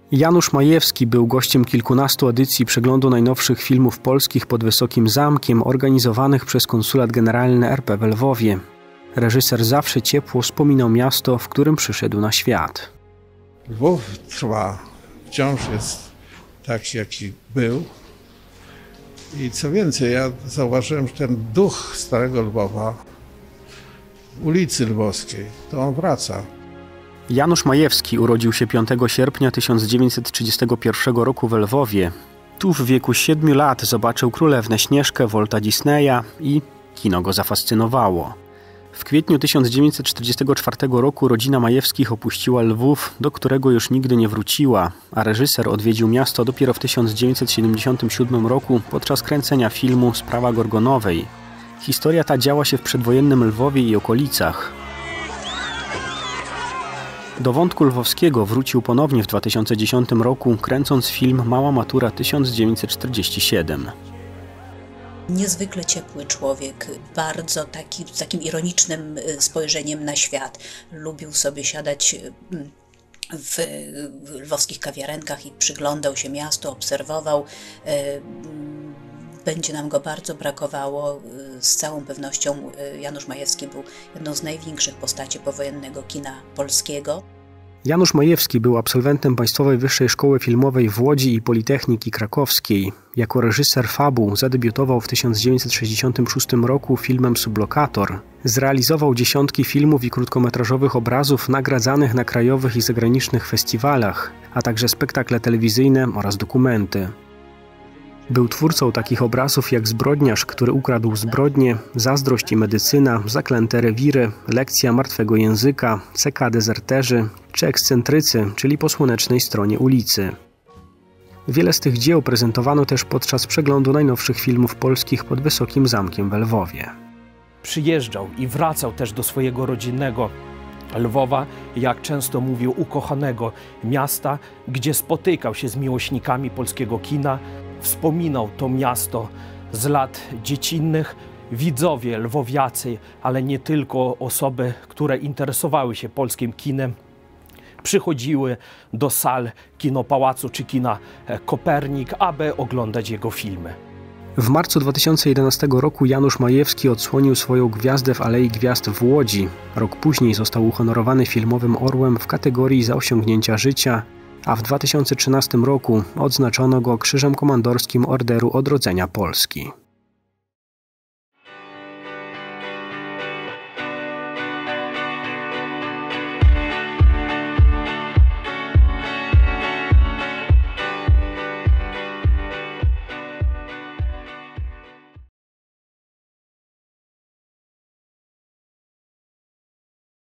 Janusz Majewski był gościem kilkunastu edycji przeglądu najnowszych filmów polskich pod Wysokim Zamkiem, organizowanych przez Konsulat Generalny RP w Lwowie. Reżyser zawsze ciepło wspominał miasto, w którym przyszedł na świat. Lwów trwa, wciąż jest taki, jaki był. I co więcej, ja zauważyłem, że ten duch Starego Lwowa, ulicy Lwowskiej, to on wraca. Janusz Majewski urodził się 5 sierpnia 1931 roku w Lwowie. Tu w wieku 7 lat zobaczył Królewnę Śnieżkę Walta Disneya i kino go zafascynowało. W kwietniu 1944 roku rodzina Majewskich opuściła Lwów, do którego już nigdy nie wróciła, a reżyser odwiedził miasto dopiero w 1977 roku podczas kręcenia filmu Sprawa Gorgonowej. Historia ta działa się w przedwojennym Lwowie i okolicach. Do wątku lwowskiego wrócił ponownie w 2010 roku, kręcąc film Mała matura 1947. Niezwykle ciepły człowiek, bardzo z takim ironicznym spojrzeniem na świat. Lubił sobie siadać w lwowskich kawiarenkach i przyglądał się miastu, obserwował. Będzie nam go bardzo brakowało. Z całą pewnością Janusz Majewski był jedną z największych postaci powojennego kina polskiego. Janusz Majewski był absolwentem Państwowej Wyższej Szkoły Filmowej w Łodzi i Politechniki Krakowskiej. Jako reżyser fabuł zadebiutował w 1966 roku filmem Sublokator. Zrealizował dziesiątki filmów i krótkometrażowych obrazów nagradzanych na krajowych i zagranicznych festiwalach, a także spektakle telewizyjne oraz dokumenty. Był twórcą takich obrazów jak Zbrodniarz, który ukradł zbrodnię, Zazdrość i medycyna, Zaklęte rewiry, Lekcja martwego języka, CK Dezerterzy czy Ekscentrycy, czyli Po słonecznej stronie ulicy. Wiele z tych dzieł prezentowano też podczas przeglądu najnowszych filmów polskich pod Wysokim Zamkiem w Lwowie. Przyjeżdżał i wracał też do swojego rodzinnego Lwowa, jak często mówił, ukochanego miasta, gdzie spotykał się z miłośnikami polskiego kina. Wspominał to miasto z lat dziecinnych. Widzowie lwowiacy, ale nie tylko osoby, które interesowały się polskim kinem, przychodziły do sal Kinopałacu czy kina Kopernik, aby oglądać jego filmy. W marcu 2011 roku Janusz Majewski odsłonił swoją gwiazdę w Alei Gwiazd w Łodzi. Rok później został uhonorowany Filmowym Orłem w kategorii za osiągnięcia życia, a w 2013 roku odznaczono go Krzyżem Komandorskim Orderu Odrodzenia Polski.